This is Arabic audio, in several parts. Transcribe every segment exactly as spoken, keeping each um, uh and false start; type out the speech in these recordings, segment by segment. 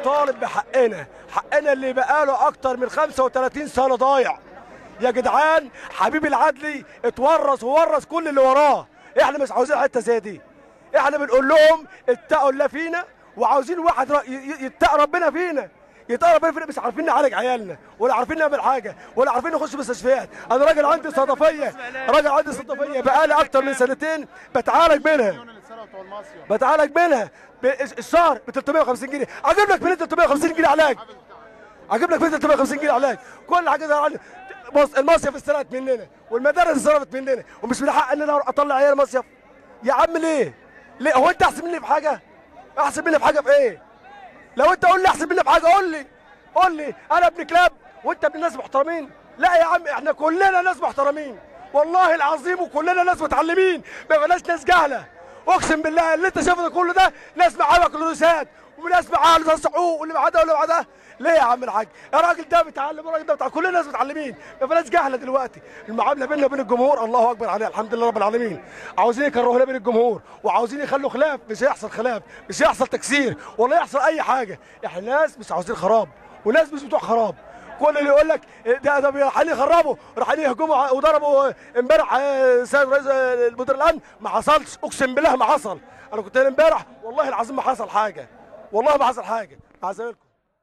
بنطالب بحقنا، حقنا اللي بقاله اكتر من خمسة وثلاثين سنه ضايع. يا جدعان حبيب العدلي اتورث وورث كل اللي وراه، احنا مش عاوزين حته زي دي. احنا بنقول لهم اتقوا الله فينا، وعاوزين واحد يتقى ربنا فينا، يتقى ربنا فينا. مش عارفين نعالج عيالنا، ولا عارفين نعمل حاجه، ولا عارفين نخش مستشفيات. انا راجل عندي صدفيه، راجل عندي صدفيه بقالي اكتر من سنتين بتعالج منها، بتعالج منها الشهر ب ثلاثمائة وخمسين جنيه. اجيب لك منين ثلاثمائة وخمسين جنيه علاج؟ اجيب لك منين ثلاثمائة وخمسين جنيه علاج؟ كل حاجه زي بص، المصيف استلقت مننا، والمدارس اتصرفت مننا، ومش من حق ان انا اطلع عيال مصيف. يا عم ليه؟ ليه؟ هو انت احسن مني في حاجه؟ احسن مني في حاجه في ايه؟ لو انت قول لي احسن مني في حاجه قول لي، قول لي انا ابن كلاب وانت ابن ناس محترمين. لا يا عم، احنا كلنا ناس محترمين والله العظيم، وكلنا ناس متعلمين، ما بقناش ناس جهله. اقسم بالله اللي انت شايفه ده كله ده ناس معاها بكالوريوسات، وناس معاها لسان حقوق، واللي معاه ده واللي معاه ده. ليه يا عم الحاج؟ الراجل ده بيتعلم والراجل ده بيتعلم، كلنا ناس متعلمين، ما بلاش جهله دلوقتي. المعامله بيننا وبين الجمهور الله اكبر عليها، الحمد لله رب العالمين. عاوزين يكرهونا بين الجمهور، وعاوزين يخلوا خلاف. مش هيحصل خلاف، مش هيحصل تكسير، ولا يحصل اي حاجه. احنا ناس مش عاوزين خراب، وناس مش بتوع خراب. كل اللي يقول لك ده ده رايحين يخربوا، رايحين يهجموا وضربوا امبارح سيد رئيس المدير الامن، ما حصلش، اقسم بالله ما حصل. انا كنت هنا امبارح والله العظيم ما حصل حاجه، والله ما حصل حاجه. مع زميلكم.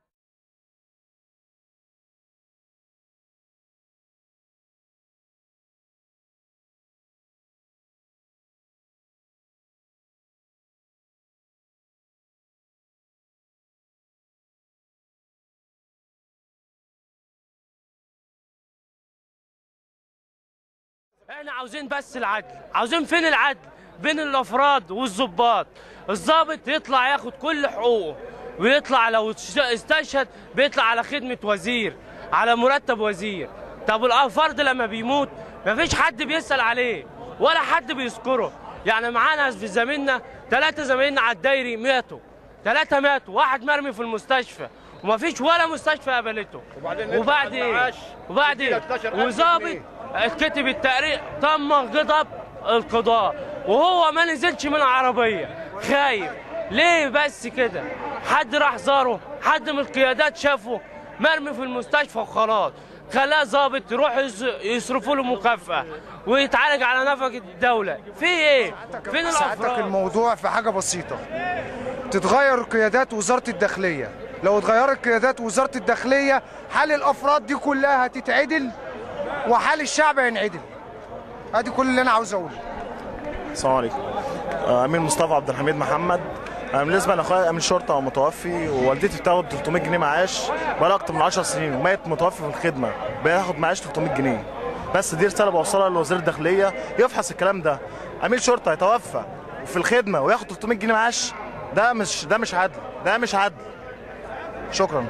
احنا عاوزين بس العدل، عاوزين فين العدل بين الافراد والضباط؟ الضابط يطلع ياخد كل حقوقه، ويطلع لو استشهد بيطلع على خدمة وزير، على مرتب وزير. طب الفرد لما بيموت مفيش حد بيسأل عليه ولا حد بيذكره. يعني معانا في زميلنا ثلاثة زمايلنا على الدايري ماتوا، ثلاثة ماتوا، واحد مرمي في المستشفى ومفيش ولا مستشفى قبلته. وبعد ايه؟ وبعد ايه؟ وظابط كتب التقرير تم غضب القضاء وهو ما نزلش من العربيه خايف. ليه بس كده؟ حد راح زاره؟ حد من القيادات شافه مرمي في المستشفى وخلاص خلاه ظابط يروح يصرفوا له مكافاه ويتعالج على نفقه الدوله؟ في ايه؟ فين الافراد؟ ساعتك الموضوع في حاجه بسيطه، تتغير قيادات وزاره الداخليه. لو اتغيرت قيادات وزاره الداخليه حال الافراد دي كلها هتتعدل وحال الشعب هينعدل. ادي كل اللي انا عاوز اقوله. السلام عليكم. امين مصطفى عبد الحميد محمد. انا بالنسبه لاخويا امين شرطه ومتوفي، ووالدتي بتاخد ثلاثمائة جنيه معاش بقالها اكتر من عشر سنين، وميت متوفي في الخدمه بياخد معاش ثلاثمائة جنيه. بس دي رساله بوصلها لوزير الداخليه يفحص الكلام ده. امين شرطه يتوفى في الخدمه وياخد ثلاثمائة جنيه معاش، ده مش ده مش عدل، ده مش عدل. شكرا.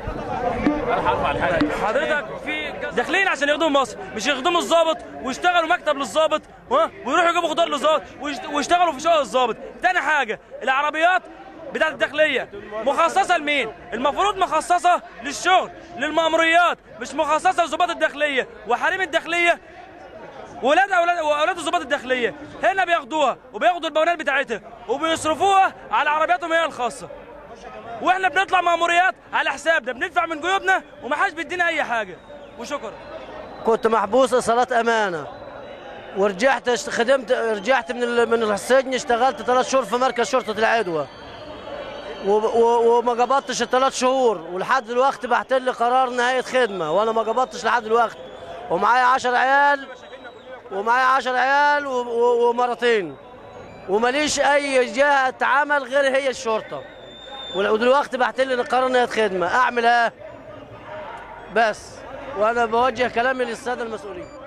حضرتك في داخلين عشان يخدموا مصر، مش يخدموا الضابط ويشتغلوا مكتب للضابط ويروحوا يجيبوا خضار للضابط ويشتغلوا في شقق الضابط. تاني حاجه العربيات بتاعت الداخليه مخصصه لمين؟ المفروض مخصصه للشغل للمأموريات، مش مخصصه لضباط الداخليه وحريم الداخليه. ولاد اولاد واولاد ضباط الداخليه هنا بياخدوها وبياخدوا البونات بتاعتها وبيصرفوها على عربياتهم هي الخاصه، واحنا بنطلع مأموريات على حسابنا، بندفع من جيوبنا ومحدش بيدينا اي حاجه. وشكرا. كنت محبوس اصالات امانه ورجعت خدمت، رجعت من من السجن، اشتغلت ثلاث شهور في مركز شرطه العدوى وما قبضتش الثلاث شهور، ولحد دلوقتي بعت لي قرار نهايه خدمه وانا ما قبضتش لحد دلوقتي، ومعايا عشرة عيال ومعايا عشرة عيال ومرتين، وماليش اي جهه عمل غير هي الشرطه، ودلوقتي بعت لي قرار نهايه خدمه. اعمل ايه؟ بس وانا بوجه كلامي للساده المسؤولين.